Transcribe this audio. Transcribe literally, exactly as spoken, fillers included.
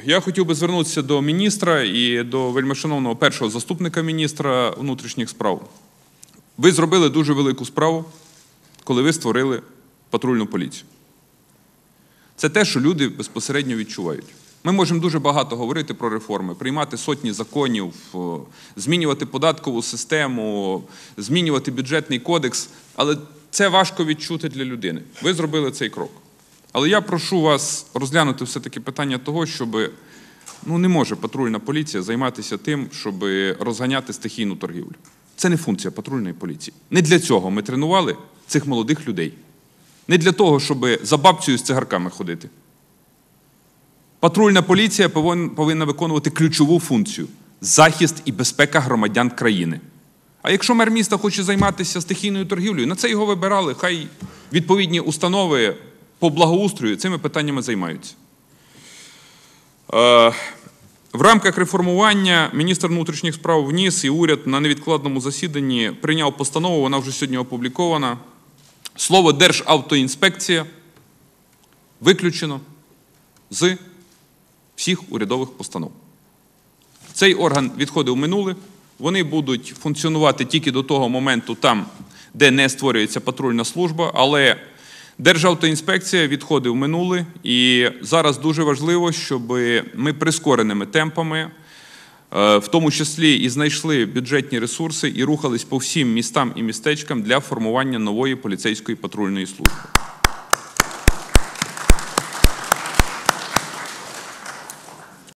я хотів би звернутися до міністра і до вельмишановного першого заступника міністра внутрішніх справ. Ви зробили дуже велику справу, коли ви створили патрульну поліцію. Це те, що люди безпосередньо відчувають. Ми можемо дуже багато говорити про реформи, приймати сотні законів, змінювати податкову систему, змінювати бюджетний кодекс, але це важко відчути для людини. Ви зробили цей крок. Але я прошу вас розглянути все-таки питання того, щоб, ну, не може патрульна поліція займатися тим, щоб розганяти стихійну торгівлю. Це не функція патрульної поліції. Не для цього ми тренували цих молодих людей. Не для того, щоб за бабцею з цигарками ходити. Патрульна поліція повинна виконувати ключову функцію – захист і безпека громадян країни. А якщо мер міста хоче займатися стихійною торгівлею, на це його вибирали, хай відповідні установи по благоустрою цими питаннями займаються. В рамках реформування міністр внутрішніх справ вніс і уряд на невідкладному засіданні прийняв постанову, вона вже сьогодні опублікована. Слово «Державтоінспекція» виключено з всіх урядових постанов. Цей орган відходив в минуле, вони будуть функціонувати тільки до того моменту там, де не створюється патрульна служба, але Державтоінспекція відходить в минуле, і зараз дуже важливо, щоб ми прискореними темпами, в тому числі і знайшли бюджетні ресурси і рухались по всім містам і містечкам для формування нової поліцейської патрульної служби.